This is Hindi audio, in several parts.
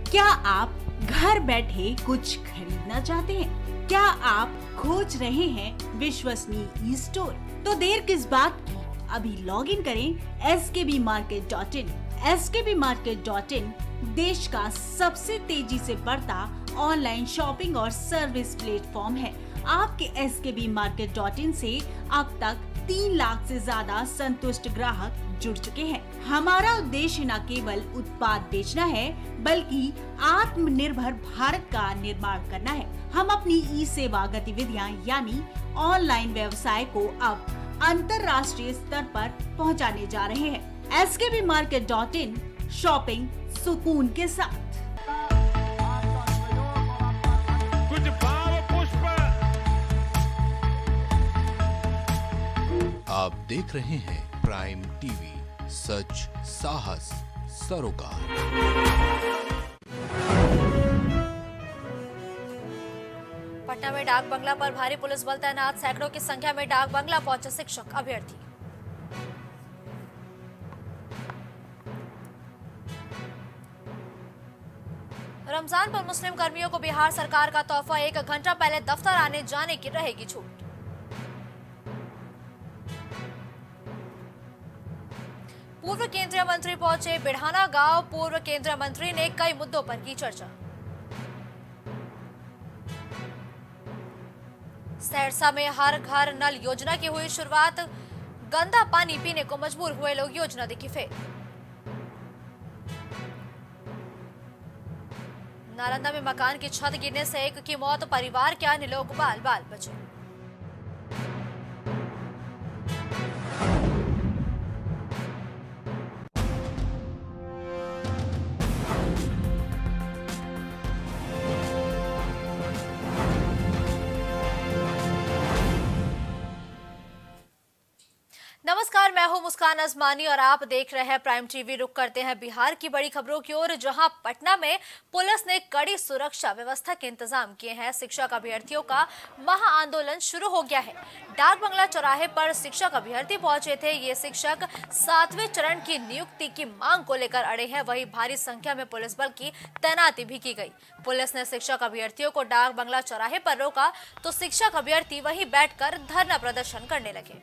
क्या आप घर बैठे कुछ खरीदना चाहते हैं? क्या आप खोज रहे हैं विश्वसनीय ई स्टोर? तो देर किस बात की, अभी लॉग इन करें skbmarket.in। skbmarket.in देश का सबसे तेजी से बढ़ता ऑनलाइन शॉपिंग और सर्विस प्लेटफॉर्म है। आपके skbmarket.in से अब तक 3 लाख से ज्यादा संतुष्ट ग्राहक जुड़ चुके हैं। हमारा उद्देश्य न केवल उत्पाद बेचना है, बल्कि आत्मनिर्भर भारत का निर्माण करना है। हम अपनी ई सेवा गतिविधियां यानी ऑनलाइन व्यवसाय को अब अंतर्राष्ट्रीय स्तर पर पहुंचाने जा रहे हैं। skbmarket.in शॉपिंग सुकून के साथ। कुछ भाव पुष्प। आप देख रहे हैं प्राइम टीवी, सच साहस सरोकार। पटना में डाक बंगला पर भारी पुलिस बल तैनात, सैकड़ों की संख्या में डाक बंगला पहुंचे शिक्षक अभ्यर्थी। रमजान पर मुस्लिम कर्मियों को बिहार सरकार का तोहफा, 1 घंटा पहले दफ्तर आने जाने की रहेगी छूट। पूर्व केंद्रीय मंत्री पहुंचे बिढ़ाना गांव, पूर्व केंद्रीय मंत्री ने कई मुद्दों पर की चर्चा। सहरसा में हर घर नल योजना की हुई शुरुआत, गंदा पानी पीने को मजबूर हुए लोग, योजना देखी फेल। नालंदा में मकान की छत गिरने से एक की मौत, परिवार के अन्य लोग बाल बाल बचे। नमस्कार, मैं हूं मुस्कान अजमानी और आप देख रहे हैं प्राइम टीवी। रुक करते हैं बिहार की बड़ी खबरों की ओर, जहां पटना में पुलिस ने कड़ी सुरक्षा व्यवस्था के इंतजाम किए हैं। शिक्षक अभ्यर्थियों का महा आंदोलन शुरू हो गया है। डाक बंगला चौराहे पर शिक्षक अभ्यर्थी पहुंचे थे। ये शिक्षक 7वें चरण की नियुक्ति की मांग को लेकर अड़े हैं। वहीं भारी संख्या में पुलिस बल की तैनाती भी की गई। पुलिस ने शिक्षक अभ्यर्थियों को डाक बंगला चौराहे पर रोका तो शिक्षक अभ्यर्थी वहीं बैठकर धरना प्रदर्शन करने लगे।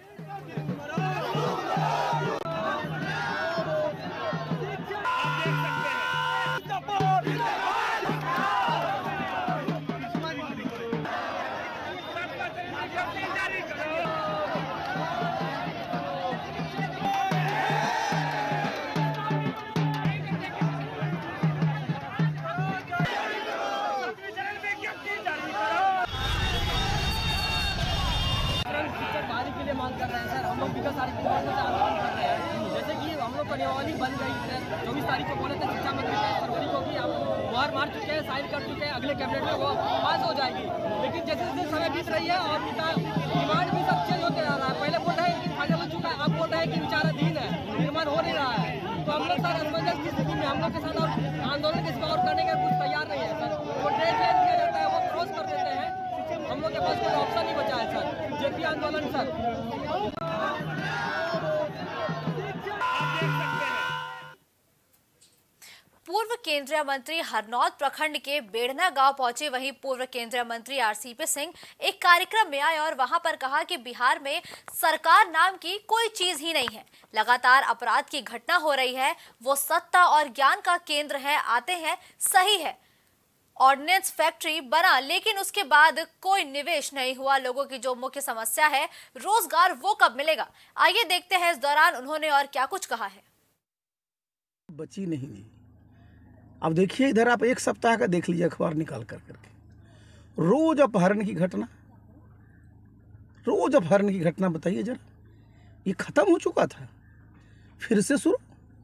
मांग कर रहे हैं सर, हम लोग विगत सारी आंदोलन कर रहे हैं। जैसे कि हम लोग नियमावली बन गई है, 24 तारीख को बोले थे शिक्षा मंत्री 23 फरवरी को कि हम मुहर मार चुके हैं, साइन कर चुके हैं, अगले कैबिनेट में वो पास हो जाएगी। लेकिन जैसे जैसे समय बीत रही है और डिमांड भी सब चेंज होते जा रहा है। पहले बोल रहे हैं कि फाइनल हो चुका है, अब बोल रहे हैं कि विचाराधीन है, निर्माण हो नहीं रहा है। तो हम लोग सर असमंजस की स्थिति में हम लोग के साथ और आंदोलन किसी और करने का कुछ तैयार नहीं है सर। वो डेट दिया जाता है, वो क्रॉस कर देते हैं। हम लोग के पास कोई ऑप्शन नहीं बचा है सर। जेपी आंदोलन सर। पूर्व केंद्रीय मंत्री हरनौत प्रखंड के बेड़ना गांव पहुंचे। वहीं पूर्व केंद्रीय मंत्री आरसीपी सिंह एक कार्यक्रम में आए और वहां पर कहा कि बिहार में सरकार नाम की कोई चीज ही नहीं है। लगातार अपराध की घटना हो रही है। वो सत्ता और ज्ञान का केंद्र है, आते हैं, सही है, ऑर्डिनेंस फैक्ट्री बना, लेकिन उसके बाद कोई निवेश नहीं हुआ। लोगों की जो मुख्य समस्या है रोजगार, वो कब मिलेगा? आइए देखते हैं इस दौरान उन्होंने और क्या कुछ कहा है। बची नहीं जी। अब देखिए इधर आप एक सप्ताह का देख लीजिए अखबार निकाल करके, रोज अपहरण की घटना, रोज अपहरण की घटना। बताइए जरा, ये खत्म हो चुका था, फिर से शुरू।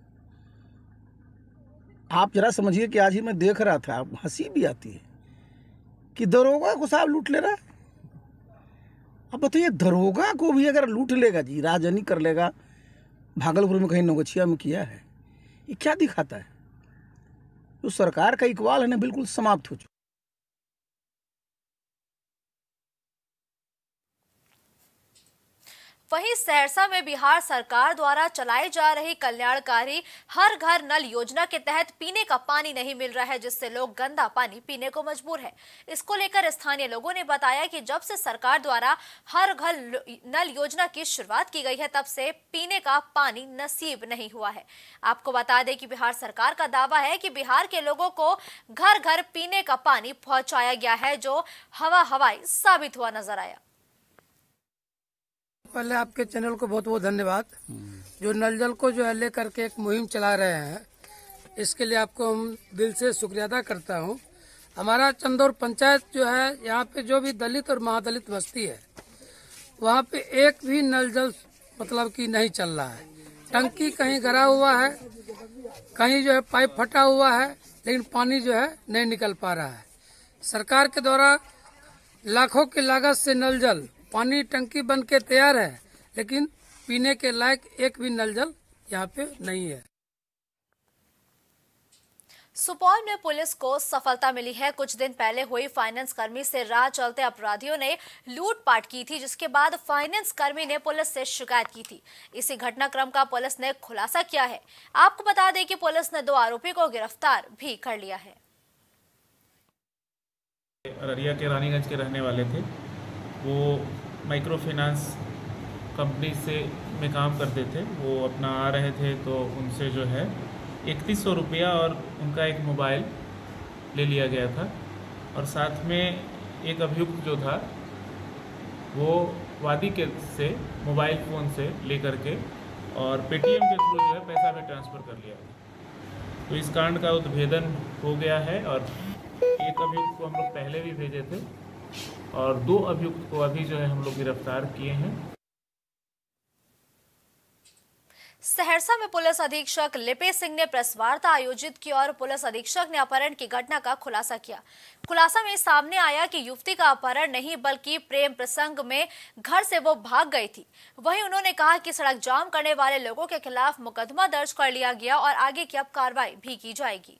आप जरा समझिए कि आज ही मैं देख रहा था, हंसी भी आती है कि दरोगा को साहब लूट ले रहा है। अब बताइए, दरोगा को भी अगर लूट लेगा जी, राजनी कर लेगा, भागलपुर में कहीं नौगछिया में किया है, ये क्या दिखाता है? जो सरकार का इकबाल है ना, बिल्कुल समाप्त हो चुका। वहीं सहरसा में बिहार सरकार द्वारा चलाई जा रही कल्याणकारी हर घर नल योजना के तहत पीने का पानी नहीं मिल रहा है, जिससे लोग गंदा पानी पीने को मजबूर है। इसको लेकर स्थानीय लोगों ने बताया कि जब से सरकार द्वारा हर घर नल योजना की शुरुआत की गई है, तब से पीने का पानी नसीब नहीं हुआ है। आपको बता दें कि बिहार सरकार का दावा है कि बिहार के लोगों को घर घर पीने का पानी पहुंचाया गया है, जो हवाई साबित हुआ नजर आया। पहले आपके चैनल को बहुत बहुत धन्यवाद, जो नल जल को जो है लेकर के एक मुहिम चला रहे हैं, इसके लिए आपको हम दिल से शुक्रिया अदा करता हूं। हमारा चंदौर पंचायत जो है, यहाँ पे जो भी दलित और महादलित बस्ती है, वहाँ पे एक भी नल जल मतलब कि नहीं चल रहा है। टंकी कहीं गड़ा हुआ है, कहीं जो है पाइप फटा हुआ है, लेकिन पानी जो है नहीं निकल पा रहा है। सरकार के द्वारा लाखों की लागत से नल जल पानी टंकी बन के तैयार है, लेकिन पीने के लायक एक भी नल जल यहाँ पे नहीं है। सुपौल में पुलिस को सफलता मिली है। कुछ दिन पहले हुई फाइनेंस कर्मी से राह चलते अपराधियों ने लूटपाट की थी, जिसके बाद फाइनेंस कर्मी ने पुलिस से शिकायत की थी। इसी घटनाक्रम का पुलिस ने खुलासा किया है। आपको बता दें कि पुलिस ने 2 आरोपी को गिरफ्तार भी कर लिया है। अररिया के रानीगंज के रहने वाले थे। वो माइक्रो फाइनेंस कंपनी में काम करते थे। वो अपना आ रहे थे तो उनसे जो है 3100 रुपया और उनका एक मोबाइल ले लिया गया था, और साथ में एक अभियुक्त जो था वो वादी के से मोबाइल फ़ोन से लेकर के और पेटीएम के थ्रू जो है पैसा भी ट्रांसफ़र कर लिया। तो इस कांड का उद्भेदन हो गया है, और एक अभियुक्त को हम लोग पहले भी भेजे थे और 2 अभियुक्त को अभी जो है हम लोग गिरफ्तार किए हैं। सहरसा में पुलिस अधीक्षक लिपि सिंह ने प्रेस वार्ता आयोजित की और पुलिस अधीक्षक ने अपहरण की घटना का खुलासा किया। खुलासा में सामने आया कि युवती का अपहरण नहीं बल्कि प्रेम प्रसंग में घर से वो भाग गई थी। वहीं उन्होंने कहा कि सड़क जाम करने वाले लोगों के खिलाफ मुकदमा दर्ज कर लिया गया और आगे की अब कार्रवाई भी की जाएगी।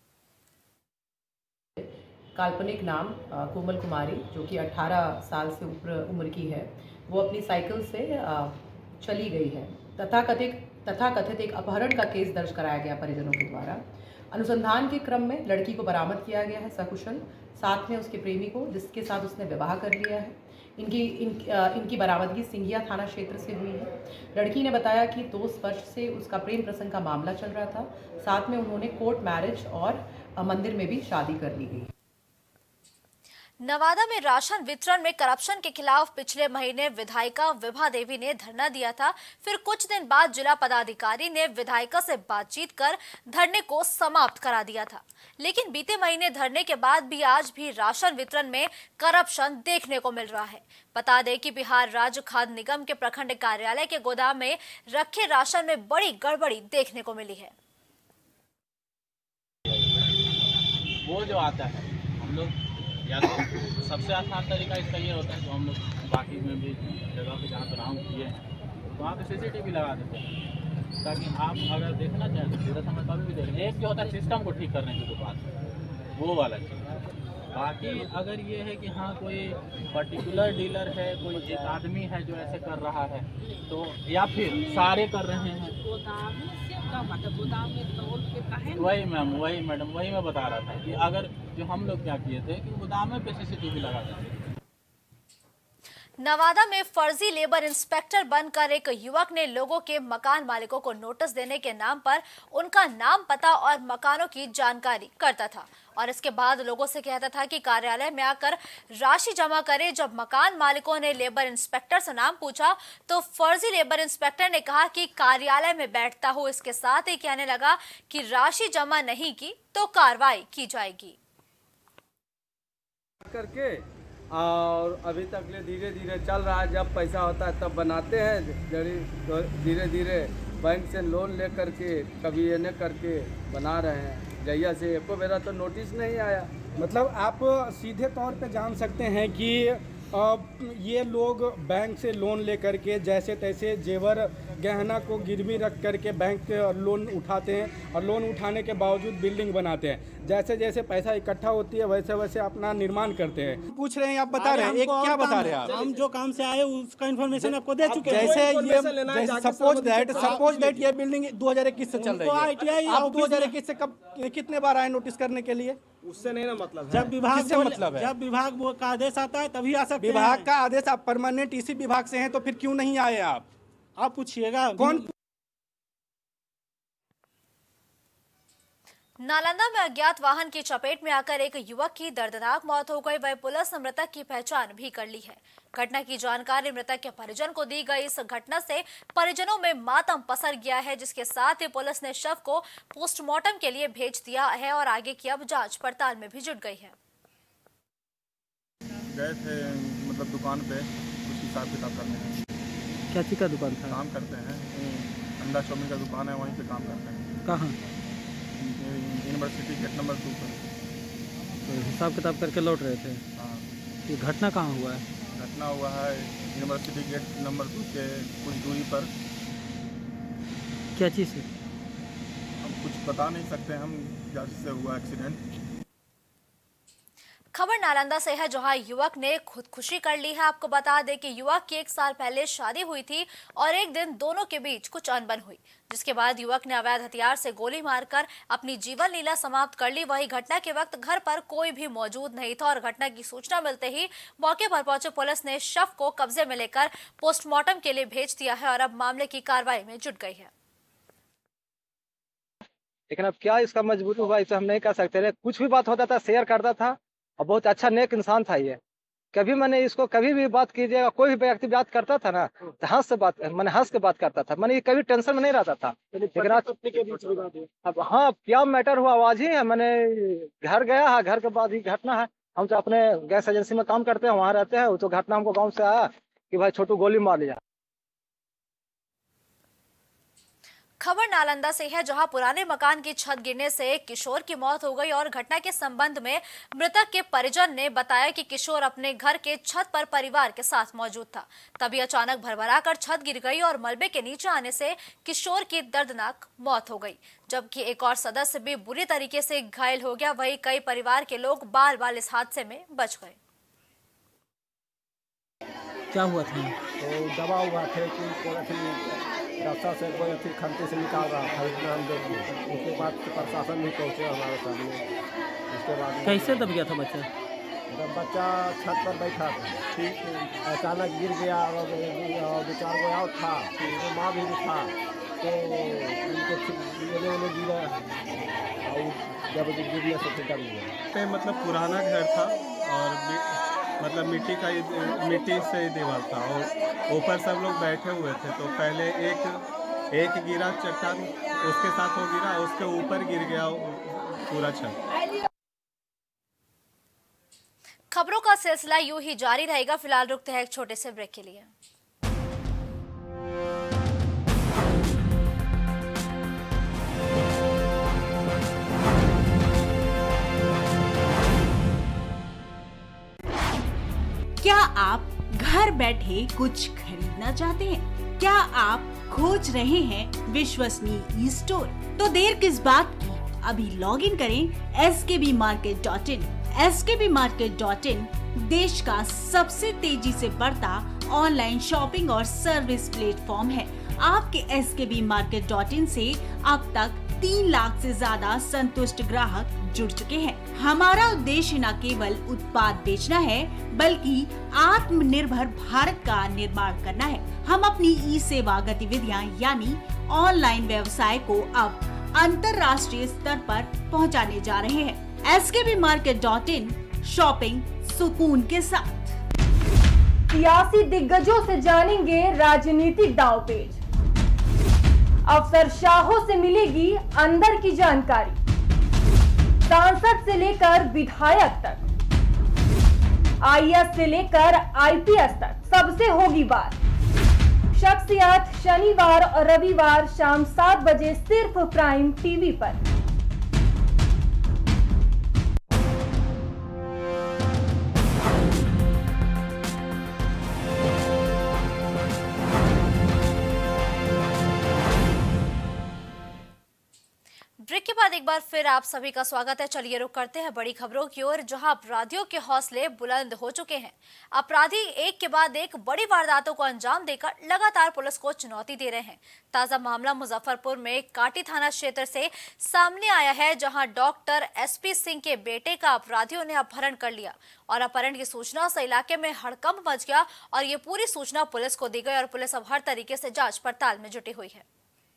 काल्पनिक नाम कोमल कुमारी, जो कि 18 साल से ऊपर उम्र की है, वो अपनी साइकिल से चली गई है। तथाकथित एक अपहरण का केस दर्ज कराया गया परिजनों के द्वारा। अनुसंधान के क्रम में लड़की को बरामद किया गया है सकुशल, साथ में उसके प्रेमी को, जिसके साथ उसने विवाह कर लिया है। इनकी बरामदगी सिंघिया थाना क्षेत्र से हुई है। लड़की ने बताया कि 2 वर्ष से उसका प्रेम प्रसंग का मामला चल रहा था। साथ में उन्होंने कोर्ट मैरिज और मंदिर में भी शादी कर ली गई। नवादा में राशन वितरण में करप्शन के खिलाफ पिछले महीने विधायिका विभा देवी ने धरना दिया था। फिर कुछ दिन बाद जिला पदाधिकारी ने विधायिका से बातचीत कर धरने को समाप्त करा दिया था, लेकिन बीते महीने धरने के बाद भी आज भी राशन वितरण में करप्शन देखने को मिल रहा है। बता दें कि बिहार राज्य खाद्य निगम के प्रखंड कार्यालय के गोदाम में रखे राशन में बड़ी गड़बड़ी देखने को मिली है। वो जो आता है, हम लोग या तो सबसे आसान तरीका इसका ये होता है, जो हम लोग बाकी में भी जगह पे जहाँ पर राउंड किए हैं वहाँ पे CCTV लगा देते हैं, ताकि आप अगर देखना चाहें तो सीधा समय कभी भी देख लें। एक जो होता है सिस्टम को ठीक करने की जो बात है, वो वाला चीज़। बाकी अगर ये है कि हाँ कोई पर्टिकुलर डीलर है, कोई एक आदमी है जो ऐसे कर रहा है, तो या फिर सारे कर रहे हैं, वही मैम, वही मैडम, वही मैं बता रहा था कि अगर जो हम लोग क्या किए थे कि गोदाम में पे CCTV लगा देते। नवादा में फर्जी लेबर इंस्पेक्टर बनकर एक युवक ने लोगों के मकान मालिकों को नोटिस देने के नाम पर उनका नाम, पता और मकानों की जानकारी करता था और इसके बाद लोगों से कहता था कि कार्यालय में आकर राशि जमा करें। जब मकान मालिकों ने लेबर इंस्पेक्टर से नाम पूछा तो फर्जी लेबर इंस्पेक्टर ने कहा कि कार्यालय में बैठता हूं। इसके साथ ही कहने लगा कि राशि जमा नहीं की तो कार्रवाई की जाएगी। करके और अभी तक धीरे धीरे चल रहा है। जब पैसा होता है तब बनाते हैं, तो धीरे धीरे बैंक से लोन ले करके कभी ये करके बना रहे हैं। जैया से एको मेरा तो नोटिस नहीं आया। मतलब आप सीधे तौर पे जान सकते हैं कि ये लोग बैंक से लोन ले करके जैसे तैसे जेवर गहना को गिरवी रख करके बैंक के लोन उठाते हैं और लोन उठाने के बावजूद बिल्डिंग बनाते हैं। जैसे जैसे पैसा इकट्ठा होती है वैसे वैसे अपना निर्माण करते हैं। पूछ रहे हैं, आप बता रहे हैं, एक क्या बता रहे हैं आप? हम जो काम से आए उसका इन्फॉर्मेशन आपको दे चुके हैं। जैसे ये सपोज दैट ये बिल्डिंग 2021 से चल रही है, आप 2021 से कब कितने बार आए नोटिस करने के लिए? उससे नहीं ना मतलब, जब विभाग किससे मतलब है? जब विभाग का आदेश आता है तभी आ सकते हैं। विभाग का आदेश, आप परमानेंट इसी विभाग से हैं तो फिर क्यों नहीं आए आप? आप पूछिएगा कौन? नालंदा में अज्ञात वाहन की चपेट में आकर एक युवक की दर्दनाक मौत हो गई। वह पुलिस ने मृतक की पहचान भी कर ली है। घटना की जानकारी मृतक के परिजन को दी गई। इस घटना से परिजनों में मातम पसर गया है, जिसके साथ ही पुलिस ने शव को पोस्टमार्टम के लिए भेज दिया है और आगे की अब जांच पड़ताल में भी जुट गई है। गए थे मतलब दुकान पे कुछ हिसाब किताब करने। क्या चीज का दुकान था? काम करते हैं, अंडा चाउमीन का दुकान है, वहीं पे काम करते हैं। कहाँ? यूनिवर्सिटी गेट नंबर 2 पर। तो हिसाब किताब करके लौट रहे थे? हाँ। ये घटना कहाँ हुआ है? घटना हुआ है यूनिवर्सिटी गेट नंबर 2 के कुछ दूरी पर। क्या चीज़ से? हम कुछ बता नहीं सकते हम, जिससे हुआ एक्सीडेंट। खबर नालंदा से है, जहां युवक ने खुदकुशी कर ली है। आपको बता दें कि युवक की 1 साल पहले शादी हुई थी और एक दिन दोनों के बीच कुछ अनबन हुई, जिसके बाद युवक ने अवैध हथियार से गोली मारकर अपनी जीवन लीला समाप्त कर ली। वहीं घटना के वक्त घर पर कोई भी मौजूद नहीं था और घटना की सूचना मिलते ही मौके पर पहुंचे पुलिस ने शव को कब्जे में लेकर पोस्टमार्टम के लिए भेज दिया है और अब मामले की कार्रवाई में जुट गई है। लेकिन अब क्या इसका मजबूरी हुआ इसे हम नहीं कह सकते। कुछ भी बात होता था शेयर करता था और बहुत अच्छा नेक इंसान था ये। कभी मैंने इसको कभी भी बात कीजिएगा, कोई भी व्यक्ति बात करता था ना तो हंस के बात करता था। मैंने कभी टेंशन में नहीं रहता था। लेकिन अब हाँ क्या मैटर हुआ आवाज ही है। मैंने घर गया है, घर के बाद ही घटना है। हम तो अपने गैस एजेंसी में काम करते हैं, वहाँ रहते हैं। तो घटना हमको गाँव से आया कि भाई छोटू गोली मार लिया। खबर नालंदा से है, जहां पुराने मकान की छत गिरने से एक किशोर की मौत हो गई और घटना के संबंध में मृतक के परिजन ने बताया कि किशोर अपने घर के छत पर परिवार के साथ मौजूद था। तभी अचानक भरभराकर छत गिर गई और मलबे के नीचे आने से किशोर की दर्दनाक मौत हो गई, जबकि एक और सदस्य भी बुरी तरीके से घायल हो गया। वहीं कई परिवार के लोग बाल बाल इस हादसे में बच गए। क्या हुआ था? तो दबा हुआ थे कि रास्ता से कोई अथी खंती से निकाल रहा था, इतना हम देखे। उसके बाद प्रशासन भी पहुँचे हमारे सामने। उसके बाद कैसे दब गया था बच्चा? जब बच्चा छत पर बैठा था, ठीक अचानक गिर गया और 2-4 गो और था, तो माँ भी था, तो उनको गिरा और जब गिरने से फिर डर गया। मतलब पुराना घर था और मतलब मिट्टी से दीवार था और ऊपर सब लोग बैठे हुए थे। तो पहले एक गिरा चट्टान, उसके साथ वो गिरा, उसके ऊपर गिर गया पूरा छत। खबरों का सिलसिला यूं ही जारी रहेगा। फिलहाल रुकते हैं एक छोटे से ब्रेक के लिए। क्या आप घर बैठे कुछ खरीदना चाहते हैं? क्या आप खोज रहे हैं विश्वसनीय ई स्टोर? तो देर किस बात की, अभी लॉग इन करें skbmarket.in। skbmarket.in देश का सबसे तेजी से बढ़ता ऑनलाइन शॉपिंग और सर्विस प्लेटफॉर्म है। आपके skbmarket.in से अब तक 3 लाख से ज्यादा संतुष्ट ग्राहक जुड़ चुके हैं। हमारा उद्देश्य न केवल उत्पाद बेचना है, बल्कि आत्मनिर्भर भारत का निर्माण करना है। हम अपनी ई सेवा गतिविधियां यानी ऑनलाइन व्यवसाय को अब अंतर्राष्ट्रीय स्तर पर पहुंचाने जा रहे हैं। skbmarket.in शॉपिंग सुकून के साथ। सियासी दिग्गजों से जानेंगे राजनीतिक दांवपेच। अफसरशाहों से मिलेगी अंदर की जानकारी। सांसद से लेकर विधायक तक, आईएएस से लेकर आईपीएस तक सबसे होगी बात। शख्सियत शनिवार और रविवार शाम 7 बजे सिर्फ प्राइम टीवी पर। एक बार फिर आप सभी का स्वागत है। चलिए रुक करते हैं बड़ी खबरों की ओर, जहां अपराधियों के हौसले बुलंद हो चुके हैं। अपराधी एक के बाद एक बड़ी वारदातों को अंजाम देकर लगातार पुलिस को चुनौती दे रहे हैं। ताजा मामला मुजफ्फरपुर में काटी थाना क्षेत्र से सामने आया है, जहां डॉक्टर SP सिंह के बेटे का अपराधियों ने अपहरण कर लिया और अपहरण की सूचना से इलाके में हड़कंप मच गया और ये पूरी सूचना पुलिस को दी गई और पुलिस अब हर तरीके से जांच पड़ताल में जुटी हुई है।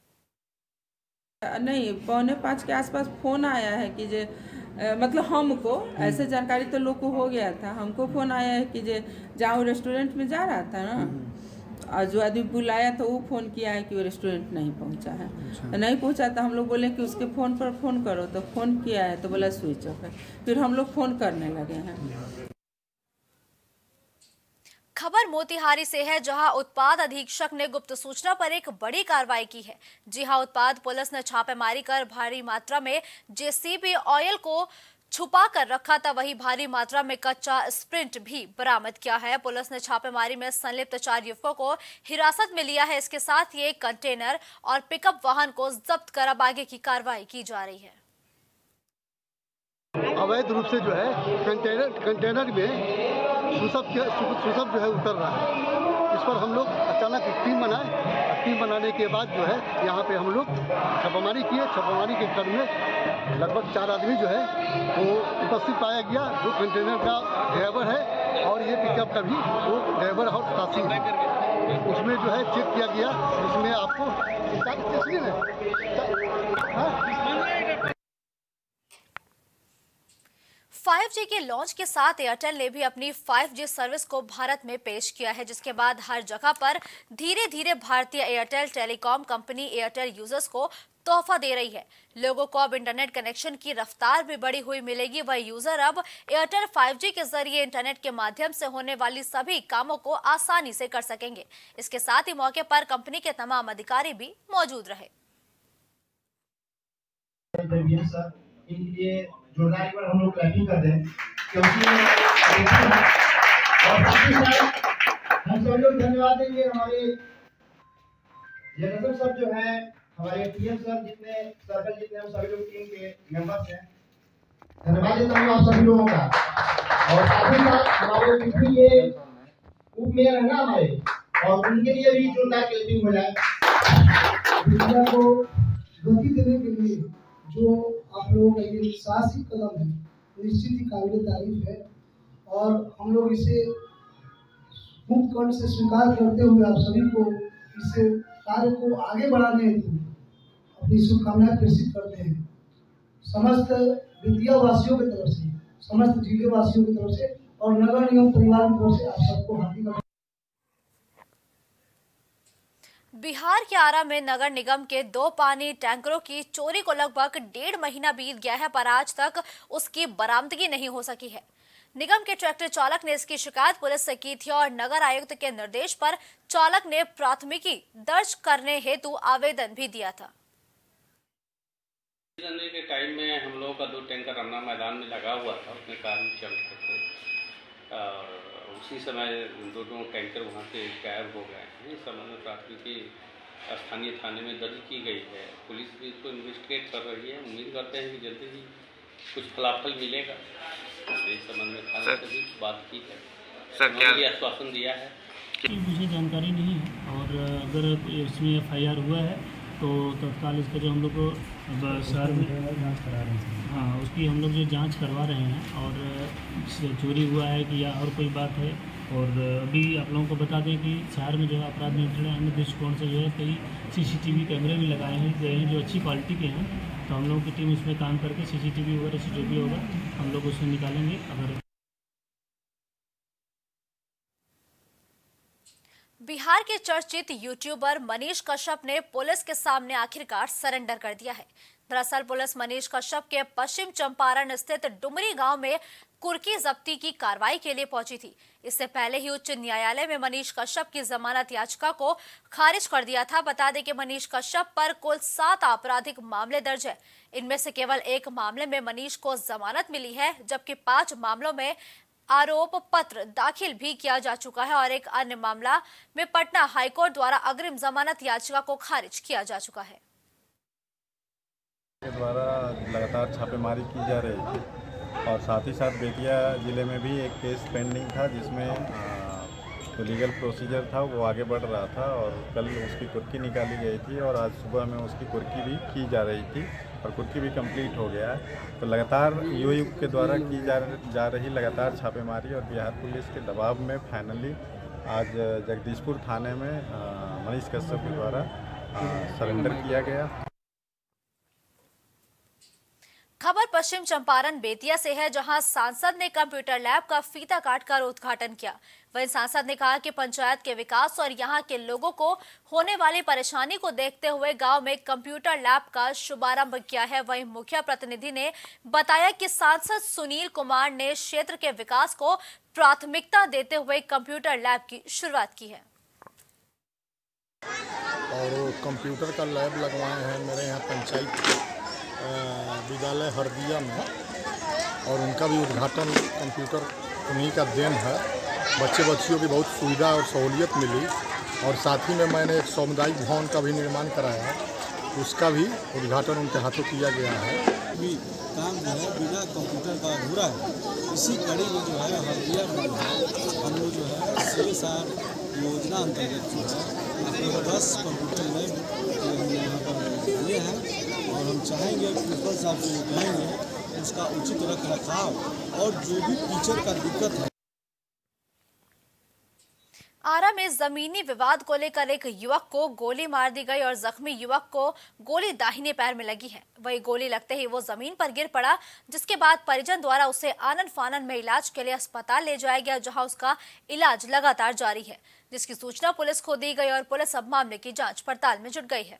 नहीं, 4:45 के आसपास फोन आया है कि जे मतलब हमको ऐसे जानकारी तो लोग को हो गया था। हमको फोन आया है कि जे जहाँ वो रेस्टोरेंट में जा रहा था ना, और जो आदमी बुलाया तो वो फोन किया है कि वो रेस्टोरेंट नहीं पहुँचा है। तो नहीं पहुँचा तो हम लोग बोले कि उसके फ़ोन पर फ़ोन करो, तो फ़ोन किया है तो बोला स्विच ऑफ है। फिर हम लोग फ़ोन करने लगे हैं। खबर मोतिहारी से है, जहां उत्पाद अधीक्षक ने गुप्त सूचना पर एक बड़ी कार्रवाई की है। जी हां, उत्पाद पुलिस ने छापेमारी कर भारी मात्रा में JCB ऑयल को छुपा कर रखा था। वहीं भारी मात्रा में कच्चा स्प्रिंट भी बरामद किया है। पुलिस ने छापेमारी में संलिप्त 4 युवकों को हिरासत में लिया है। इसके साथ ही एक कंटेनर और पिकअप वाहन को जब्त कर अब आगे की कार्रवाई की जा रही है। अवैध रूप से जो है कंटेनर में सुसब जो है उतर रहा है। इस पर हम लोग अचानक एक टीम बनाए। टीम बनाने के बाद जो है यहाँ पे हम लोग छापामारी किए। छापामारी के क्रम में लगभग 4 आदमी जो है वो उपस्थित पाया गया, जो कंटेनर का ड्राइवर है और ये पिकअप का भी वो ड्राइवर और साथी है। उसमें जो है चेक किया गया, उसमें आपको 5G के लॉन्च के साथ एयरटेल ने भी अपनी 5G सर्विस को भारत में पेश किया है, जिसके बाद हर जगह पर धीरे धीरे भारतीय Airtel telecom company Airtel users को तोहफा दे रही है। लोगों को अब इंटरनेट कनेक्शन की रफ्तार भी बढ़ी हुई मिलेगी। वह यूजर अब एयरटेल 5G के जरिए इंटरनेट के माध्यम से होने वाली सभी कामों को आसानी से कर सकेंगे। इसके साथ ही मौके पर कंपनी के तमाम अधिकारी भी मौजूद रहे। जोरदार पर हम लोग क्लैपिंग कर दें, क्योंकि और हम सब लोग धन्यवाद देंगे हमारे जनरल सर जो है, हमारे PM सर, जितने सर्कल जितने हम सभी लोग टीम के मेंबर्स हैं, धन्यवाद देता हूँ आप सभी लोगों का। और साथ ही साथ हमारे जितने ये उप मेयर है ना हमारे, और उनके लिए भी जोरदार क्लैपिंग हो जाए। दुनिया को गति देने के लिए जो आप लोगों का ये साहसिक कदम है, निश्चित ही काबिल तारीफ है और हम लोग इसे मुक्त कंठ से स्वीकार करते हुए आप सभी को इस कार्य को आगे बढ़ाने हेतु अपनी शुभकामनाएं प्रेषित करते हैं। समस्त विद्या वासियों की तरफ से, समस्त जिले वासियों की तरफ से और नगर निगम परिवार की तरफ से आप सबको हार्दिक। बिहार के आरा में नगर निगम के 2 पानी टैंकरों की चोरी को लगभग 1.5 महीना बीत गया है, पर आज तक उसकी बरामदगी नहीं हो सकी है। निगम के ट्रैक्टर चालक ने इसकी शिकायत पुलिस से की थी और नगर आयुक्त के निर्देश पर चालक ने प्राथमिकी दर्ज करने हेतु आवेदन भी दिया था। के टाइम में हम लोगों का 2 टैंकर रमना मैदान में लगा हुआ था, उसमें काम चल रहे थे और उसी समय 2 टैंकर वहाँ से गायब हो गए हैं। इस संबंध में प्राथमिकी स्थानीय थाने में दर्ज की गई है। पुलिस भी इसको इन्वेस्टिगेट कर रही है। उम्मीद करते हैं कि जल्दी ही कुछ फलाफल मिलेगा। इस संबंध में थाने से भी बात की है, सर क्या आश्वासन दिया है। मुझे जानकारी नहीं है और अगर इसमें FIR हुआ है तो तत्काल इसका जो हम लोग को शहर में जाँच करा रहे हैं, हाँ उसकी हम लोग जो जांच करवा रहे हैं और चोरी हुआ है कि या और कोई बात है। और अभी आप लोगों को बता दें कि शहर में जो है अपराध नियंत्रण अन्य दृष्टिकोण से जो है कई CCTV कैमरे भी लगाए हैं गए हैं जो अच्छी क्वालिटी के हैं। तो हम लोगों की टीम इसमें काम करके CCTV वगैरह जो भी होगा हम लोग उसमें निकालेंगे। अगर बिहार के चर्चित यूट्यूबर मनीष कश्यप ने पुलिस के सामने आखिरकार सरेंडर कर दिया है। दरअसल पुलिस मनीष कश्यप के पश्चिम चंपारण स्थित डुमरी गांव में कुर्की जब्ती की कार्रवाई के लिए पहुंची थी। इससे पहले ही उच्च न्यायालय में मनीष कश्यप की जमानत याचिका को खारिज कर दिया था। बता दें कि मनीष कश्यप पर कुल 7 आपराधिक मामले दर्ज है। इनमें से केवल 1 मामले में मनीष को जमानत मिली है, जबकि 5 मामलों में आरोप पत्र दाखिल भी किया जा चुका है और एक अन्य मामला में पटना हाईकोर्ट द्वारा अग्रिम जमानत याचिका को खारिज किया जा चुका है। के द्वारा लगातार छापेमारी की जा रही थी और साथ ही साथ बेतिया ज़िले में भी एक केस पेंडिंग था जिसमें जो लीगल प्रोसीजर था वो आगे बढ़ रहा था और कल उसकी कुर्की निकाली गई थी और आज सुबह में उसकी कुर्की भी की जा रही थी और कुर्की भी कंप्लीट हो गया है। तो लगातार यूयू के द्वारा की जा रही लगातार छापेमारी और बिहार पुलिस के दबाव में फाइनली आज जगदीशपुर थाने में मनीष कश्यप के द्वारा सरेंडर किया गया। खबर पश्चिम चंपारण बेतिया से है, जहां सांसद ने कंप्यूटर लैब का फीता काटकर उद्घाटन किया। वहीं सांसद ने कहा कि पंचायत के विकास और यहां के लोगों को होने वाली परेशानी को देखते हुए गांव में कंप्यूटर लैब का शुभारंभ किया है। वहीं मुखिया प्रतिनिधि ने बताया कि सांसद सुनील कुमार ने क्षेत्र के विकास को प्राथमिकता देते हुए कंप्यूटर लैब की शुरुआत की है और कंप्यूटर का लैब लगवाए हैं मेरे यहाँ पंचायत विद्यालय हरदिया में और उनका भी उद्घाटन कंप्यूटर उन्हीं का देन है। बच्चियों की बहुत सुविधा और सहूलियत मिली और साथ ही में मैंने एक सामुदायिक भवन का भी निर्माण कराया, उसका भी उद्घाटन उनके हाथों किया गया है। भी काम जो है बिना कंप्यूटर का अधूरा है। इसी कड़ी में जो है हरदिया में हम लोग जो है CSR योजना अंतर्गत जो है 10 कंप्यूटर लैब हमने यहाँ पर लिए हैं और हम चाहेंगे प्रिंसिपल साहब से कहेंगे उसका उचित रख रखाव और जो भी टीचर का दिक्कत है। आरा में जमीनी विवाद को लेकर एक युवक को गोली मार दी गई और जख्मी युवक को गोली दाहिने पैर में लगी है। वही गोली लगते ही वो जमीन पर गिर पड़ा, जिसके बाद परिजन द्वारा उसे आनन फानन में इलाज के लिए अस्पताल ले जाया गया, जहां उसका इलाज लगातार जारी है, जिसकी सूचना पुलिस को दी गई और पुलिस अब मामले की जांच पड़ताल में जुट गई है।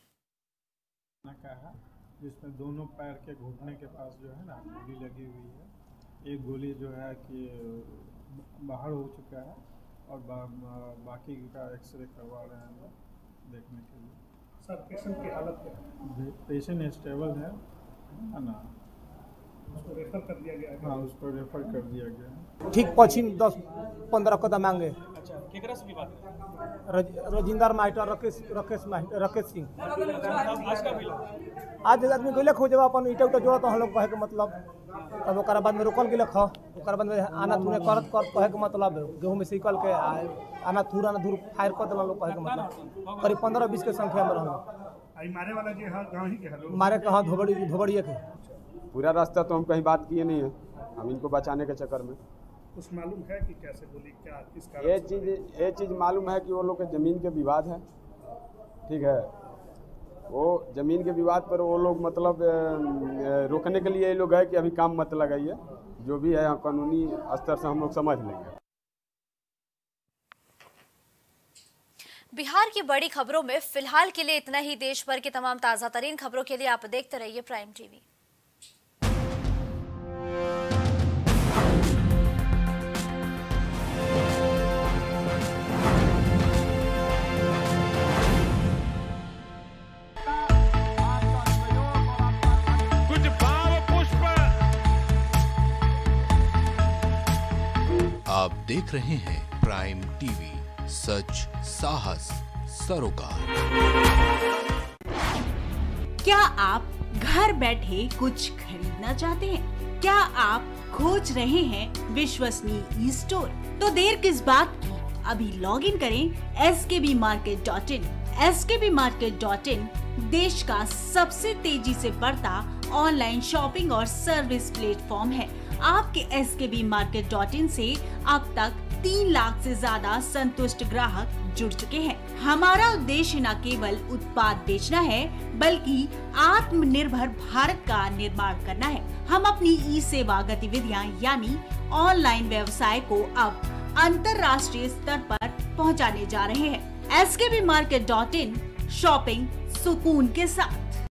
जिसमें दोनों पैर के घुटने के पास जो है ना गोली लगी हुई है। एक गोली जो है कि बाहर हो चुका है और बाकी का एक्सरे करवा रहे हैं लोग देखने के लिए। सर पेशेंट की हालत क्या है? पेशेंट स्टेबल है ना, उसको रेफर कर दिया गया है। हाँ, उसको रेफर कर दिया गया है। ठीक पश्चिम 10-15 कदम आगे। अच्छा, केकरा से की बात है? रजिंदर मास्टर राकेश सिंह। आज का मिला? आज आदमी गए खोजे अपन ईटा उटा जोड़ा तो हम लोग कहे के मतलब तब ओकरा बाद में रोकल गेल ख ओकरा बाद में आना थूने करत कहे के मतलब गेहूं में सिकल के आना दूर फायर कर देला लोग कहे के मतलब करीब 15-20 के संख्या में रहल। आई मारे वाला जे हां गांव ही के हलो मारे कहां धोबड़िए के पूरा रास्ता तो हम कहीं बात किए नहीं है, हम इनको बचाने के चक्कर में। कुछ मालूम है कि कैसे गोली क्या किस कारण? ये चीज़ मालूम है कि वो लोग के ज़मीन के विवाद है, ठीक है। वो ज़मीन के विवाद पर वो लोग मतलब रोकने के लिए ये लोग है कि अभी काम मत लगाइए, जो भी है कानूनी स्तर से हम लोग समझ लेंगे। बिहार की बड़ी खबरों में फिलहाल के लिए इतना ही। देश भर की तमाम ताज़ा तरीन खबरों के लिए आप देखते रहिए प्राइम टीवी। आप देख रहे हैं प्राइम टीवी, सच साहस सरोकार। क्या आप घर बैठे कुछ खरीदना चाहते हैं? क्या आप खोज रहे हैं विश्वसनीय ई स्टोर? तो देर किस बात की, अभी लॉग इन करें skbmarket.in। skbmarket.in देश का सबसे तेजी से बढ़ता ऑनलाइन शॉपिंग और सर्विस प्लेटफॉर्म है। आपके skbmarket.in से अब तक 3 लाख से ज्यादा संतुष्ट ग्राहक जुड़ चुके हैं। हमारा उद्देश्य न केवल उत्पाद बेचना है, बल्कि आत्मनिर्भर भारत का निर्माण करना है। हम अपनी ई सेवा गतिविधियां यानी ऑनलाइन व्यवसाय को अब अंतर्राष्ट्रीय स्तर पर पहुंचाने जा रहे हैं। skbmarket.in शॉपिंग सुकून के साथ।